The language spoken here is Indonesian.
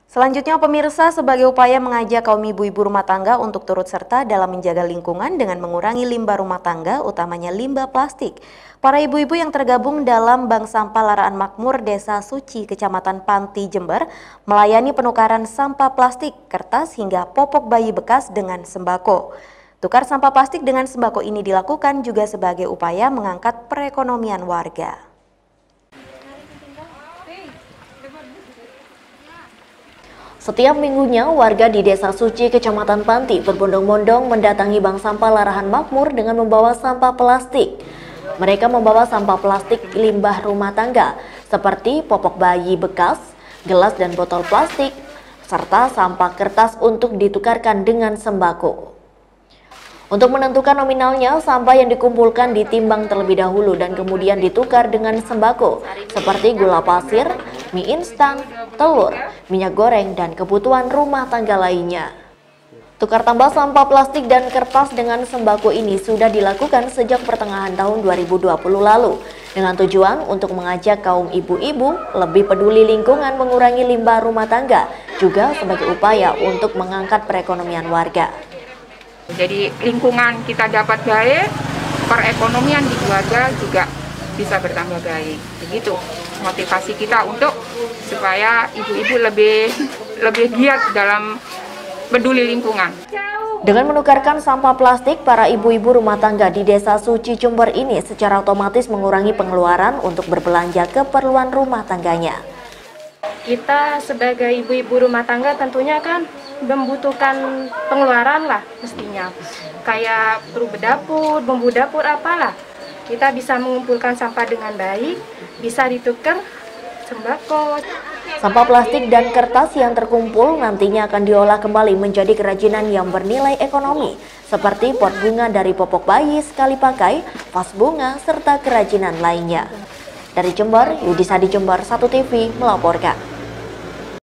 Selanjutnya pemirsa, sebagai upaya mengajak kaum ibu-ibu rumah tangga untuk turut serta dalam menjaga lingkungan dengan mengurangi limbah rumah tangga, utamanya limbah plastik. Para ibu-ibu yang tergabung dalam Bank Sampah Laraan Makmur Desa Suci, Kecamatan Panti, Jember, melayani penukaran sampah plastik, kertas hingga popok bayi bekas dengan sembako. Tukar sampah plastik dengan sembako ini dilakukan juga sebagai upaya mengangkat perekonomian warga. Setiap minggunya, warga di Desa Suci, Kecamatan Panti berbondong-bondong mendatangi Bank Sampah Laraan Makmur dengan membawa sampah plastik. Mereka membawa sampah plastik limbah rumah tangga, seperti popok bayi bekas, gelas dan botol plastik, serta sampah kertas untuk ditukarkan dengan sembako. Untuk menentukan nominalnya, sampah yang dikumpulkan ditimbang terlebih dahulu dan kemudian ditukar dengan sembako, seperti gula pasir, mie instan, telur, minyak goreng, dan kebutuhan rumah tangga lainnya. Tukar tambah sampah plastik dan kertas dengan sembako ini sudah dilakukan sejak pertengahan tahun 2020 lalu, dengan tujuan untuk mengajak kaum ibu-ibu lebih peduli lingkungan, mengurangi limbah rumah tangga, juga sebagai upaya untuk mengangkat perekonomian warga. Jadi lingkungan kita dapat baik, perekonomian di keluarga juga bisa bertambah baik. Begitu motivasi kita untuk supaya ibu-ibu lebih giat dalam peduli lingkungan. Dengan menukarkan sampah plastik, para ibu-ibu rumah tangga di Desa Suci Jember ini secara otomatis mengurangi pengeluaran untuk berbelanja keperluan rumah tangganya. Kita sebagai ibu-ibu rumah tangga tentunya kan membutuhkan pengeluaran lah mestinya. Kayak perlu berdapur, bumbu dapur apalah. Kita bisa mengumpulkan sampah dengan baik, bisa ditukar sembako. Sampah plastik dan kertas yang terkumpul nantinya akan diolah kembali menjadi kerajinan yang bernilai ekonomi, seperti pot bunga dari popok bayi sekali pakai, vas bunga, serta kerajinan lainnya. Dari Jember, Yudisadi Jember 1 TV melaporkan.